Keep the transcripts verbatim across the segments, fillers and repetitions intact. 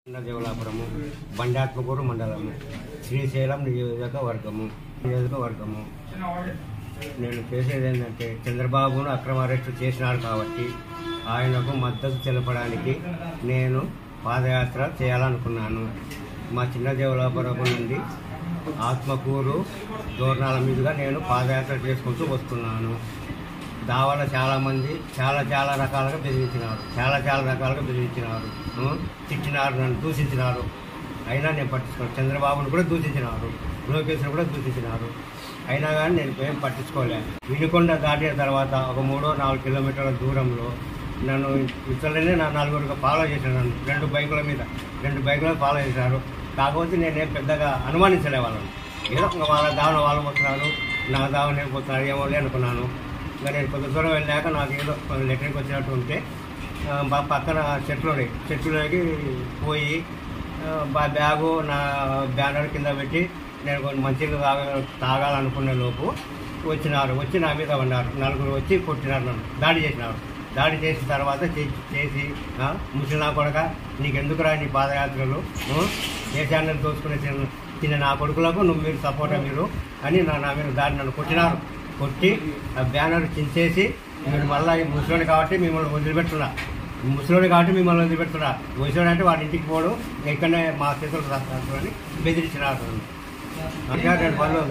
దేవలాపురము బండాత్మకూరు మండలము శ్రీశైలం నియోజకవర్గము నియోజకవర్గము నేను చేసేది ఏంటంటే చంద్రబాబును అక్రమ అరెస్టు చేసినారు కాబట్టి ఆయనకు మద్దతు తెలపడానికి నేను పాదయాత్ర చేయాలనుకున్నాను. మా చిన్న దేవలాపురం నుండి ఆత్మకూరు దూరణాల మీదుగా నేను పాదయాత్ర చేసుకుంటూ వస్తున్నాను. దావాలో చాలామంది చాలా చాలా రకాలుగా బెదిరించినారు, చాలా చాలా రకాలుగా బెదిరించినారు, తిట్టినారు, నన్ను దూషించినారు. అయినా నేను పట్టించుకోను. చంద్రబాబును కూడా దూషించినారు, లోకేష్ను కూడా దూషించినారు. అయినా కానీ నేను ఏం పట్టించుకోలేను. వినుకొండ దాటిన తర్వాత ఒక మూడో నాలుగు కిలోమీటర్ల దూరంలో నన్ను ఇతరులనే నా నలుగురుగా ఫాలో చేసినాను. రెండు బైకుల మీద రెండు బైకుల ఫాలో చేశారు. కాకపోతే నేనేం పెద్దగా అనుమానించలే వాళ్ళని. ఏదో వాళ్ళ దావన వాళ్ళు పోతున్నారు, నా దావన నేను పోతున్నారు ఏమో అనుకున్నాను. ఇంకా నేను కొంత దూరం వెళ్ళాక నాకు ఏదో లెటర్కి వచ్చినట్టు ఉంటే పక్కన చెట్లు చెట్లులోకి పోయి బా బ్యాగు నా బ్యానర్ కింద పెట్టి నేను కొన్ని మంచిగా తాగ తాగాలనుకునే లోపు వచ్చినారు. వచ్చి నా మీద ఉన్నారు. నలుగురు వచ్చి కొట్టినారు, నన్ను దాడి చేసినారు. దాడి చేసిన తర్వాత చేసి ముసలి నా కొడక నీకెందుకురా నీ పాదయాత్రలు, దేశాన్ని దోచుకునే చిన్న నా కొడుకులకు నువ్వు మీరు సపోర్టా మీరు అని నా నా మీద దాడి నన్ను కొట్టినారు. కొట్టి ఆ బ్యానర్ చించేసి మీరు మళ్ళీ ముసలోని కాబట్టి మిమ్మల్ని వదిలిపెట్టున్నా ముసలోని కాబట్టి మిమ్మల్ని వదిలిపెట్టున్నా ముసలోని అంటే వాడి ఇంటికి పోవడం ఎక్కడనే మా చేతులు రాస్తారని బెదిరించినారు. ఇంకా రెండు పనులు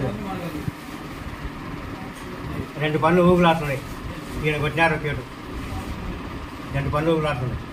రెండు పనులు ఊగులాడుతున్నాయి. ఈయన కొట్టినారు కేటు రెండు పనులు ఊగులాడుతున్నాయి.